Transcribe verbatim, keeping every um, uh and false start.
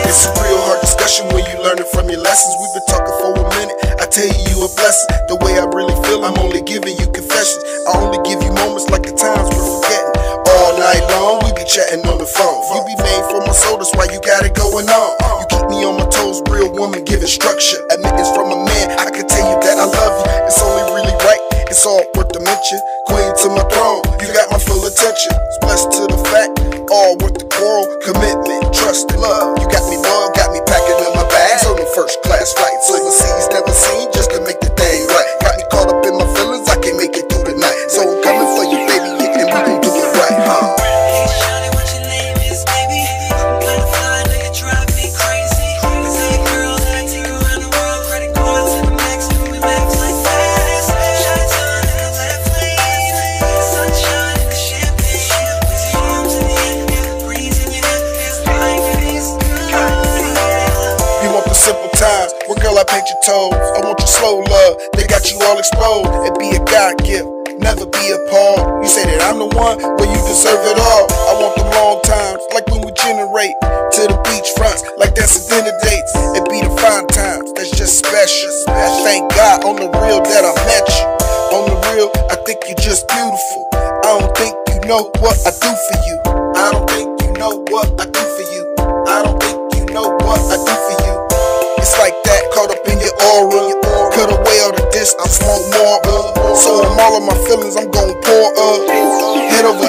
It's a real hard discussion when you learn it from your lessons. We've been talking for a minute, I tell you you a blessing. The way I really feel, I'm only giving you confessions. I only give you moments like the times we're forgetting. All night long, we be chatting on the phone. You be made for my soul, that's why you got it going on. You keep me on my toes, real woman giving structure. Admittance from a man, I can tell you that I love you. It's only really right, it's all worth the mention. Queen to my throne, you got my full attention. It's blessed to the fact, all worth the quarrel. Commitment, trust, and love. You got me loyal, got me packing in my bags on the first class flights. Overseas, never seen, just to make the thing right. Got me caught up in my feelings, I can't make it through the night. So I'm coming for you, baby, and we gon' do it right, huh? Simple times, where girl I paint your toes. I want your slow love, they got you all exposed. It be a God gift, never be appalled. You say that I'm the one, well you deserve it all. I want the long times, like when we generate. To the beach fronts, like that's a dinner dates. It be the fine times, that's just special. Thank God on the real that I met you. On the real, I think you're just beautiful. I don't think you know what I do for you. I don't think you know what I do for you. I don't think you know what I do for you. It's like that, caught up in your aura. Cut away all the distance, want more up. So I'm all of my feelings, I'm gon' pour up. Head over